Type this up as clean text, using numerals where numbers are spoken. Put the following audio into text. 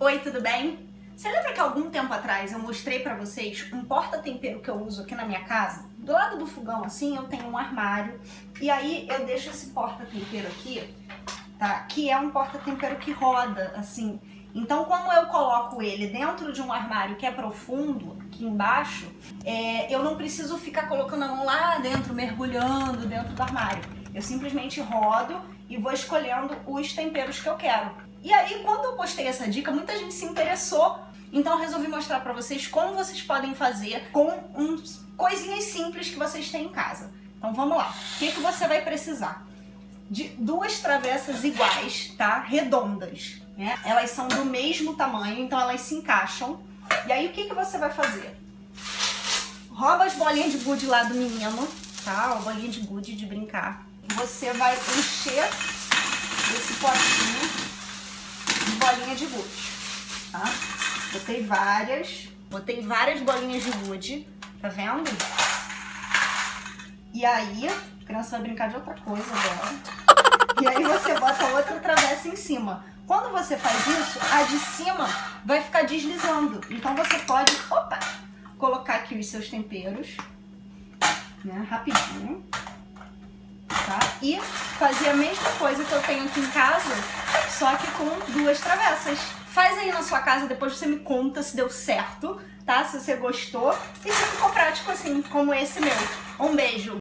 Oi, tudo bem? Você lembra que algum tempo atrás eu mostrei pra vocês um porta-tempero que eu uso aqui na minha casa? Do lado do fogão, assim, eu tenho um armário e aí eu deixo esse porta-tempero aqui, tá? Que é um porta-tempero que roda, assim. Então, como eu coloco ele dentro de um armário que é profundo, aqui embaixo, eu não preciso ficar colocando a mão lá dentro, mergulhando dentro do armário. Eu simplesmente rodo e vou escolhendo os temperos que eu quero. E aí, quando eu postei essa dica, muita gente se interessou. Então eu resolvi mostrar pra vocês como vocês podem fazer com coisinhas simples que vocês têm em casa. Então vamos lá. O que você vai precisar? De 2 travessas iguais, tá? Redondas, né? Elas são do mesmo tamanho, então elas se encaixam. E aí o que você vai fazer? Rouba as bolinhas de gude lá do menino, tá? A bolinha de gude de brincar. Você vai encher esse potinho de bolinha de gude, tá? Botei várias bolinhas de gude, tá vendo? E aí, a criança vai brincar de outra coisa agora. E aí você bota outra travessa em cima. Quando você faz isso, a de cima vai ficar deslizando. Então você pode, colocar aqui os seus temperos, né, rapidinho, tá? E fazer a mesma coisa que eu tenho aqui em casa, só que com 2 travessas. Faz aí na sua casa, depois você me conta se deu certo, tá? Se você gostou e se ficou prático assim, como esse meu. Um beijo!